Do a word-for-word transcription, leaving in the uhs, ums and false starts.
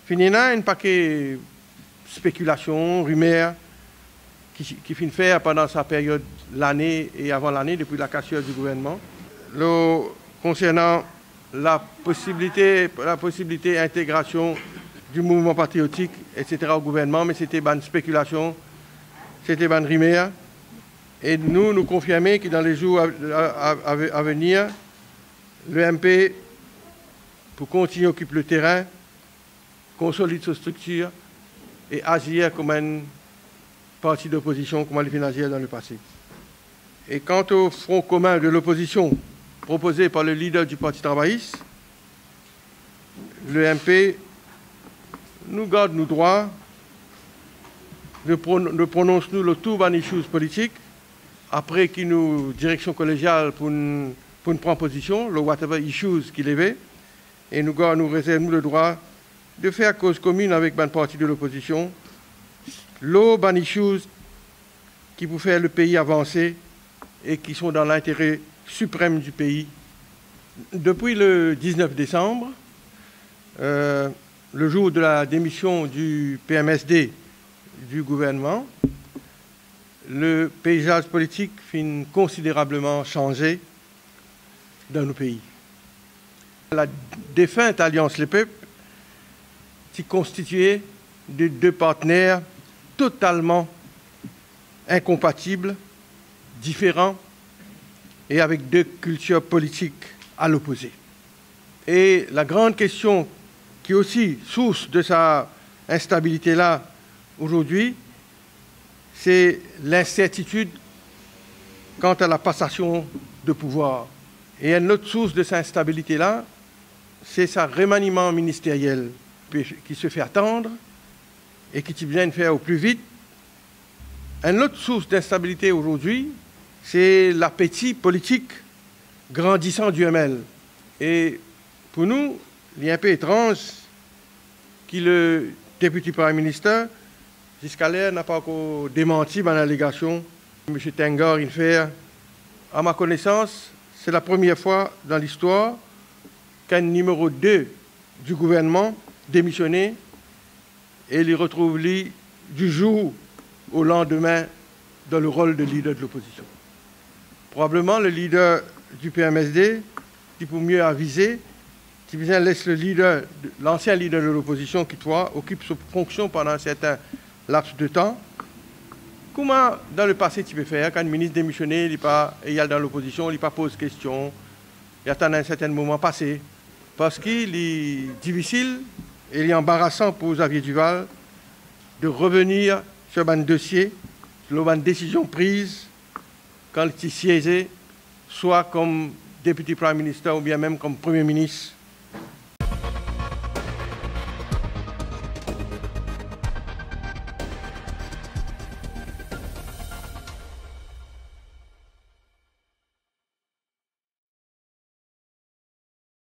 Finina, un paquet de spéculations, rumeurs, qui, qui finit faire pendant sa période, l'année et avant l'année, depuis la cassure du gouvernement. Le, concernant la possibilité, la possibilité d'intégration du mouvement patriotique, et cetera au gouvernement, mais c'était une spéculation, c'était une rumeur. Et nous, nous confirmons que dans les jours à, à, à, à venir, le M P, pour continuer à occuper le terrain, consolide sa structure et agir comme un parti d'opposition, comme elle a agir dans le passé. Et quant au front commun de l'opposition proposé par le leader du Parti travailliste, le M P nous garde nos droits, nous prononce-nous le tout dans les choses politiques, après qu'il nous direction collégiale pour une, pour une prendre position, le whatever issues qu'il avait, et nous garde, nous réserve le droit de faire cause commune avec une partie de l'opposition, l'eau ban issues qui vous faire le pays avancer et qui sont dans l'intérêt suprême du pays. Depuis le dix-neuf décembre, euh, le jour de la démission du P M S D du gouvernement, le paysage politique fin considérablement changé dans nos pays. La défunte Alliance Les Peuples s'est constituée de deux partenaires totalement incompatibles, différents et avec deux cultures politiques à l'opposé. Et la grande question qui est aussi source de sa instabilité-là aujourd'hui, c'est l'incertitude quant à la passation de pouvoir. Et une autre source de cette instabilité-là, c'est sa remaniement ministériel qui se fait attendre et qui vient de faire au plus vite. Une autre source d'instabilité aujourd'hui, c'est l'appétit politique grandissant du M L. Et pour nous, il est un peu étrange que le député Premier ministre, jusqu'à l'heure, n'a pas encore démenti dans l'allégation. M. Tengar, il fait, à ma connaissance, c'est la première fois dans l'histoire qu'un numéro deux du gouvernement démissionné et il retrouve lui du jour au lendemain dans le rôle de leader de l'opposition. Probablement le leader du P M S D, qui pour mieux aviser, qui vient laisse le leader, l'ancien leader de l'opposition qui toi occupe sa fonction pendant un certain laps de temps. Comment dans le passé tu peux faire quand un ministre démissionné, il est pas il est dans l'opposition, il pas pose question, il attend un certain moment passé parce qu'il est difficile et il est embarrassant pour Xavier Duval de revenir sur un dossier, sur une décision prise quand il siégeait, soit comme député Premier ministre ou bien même comme Premier ministre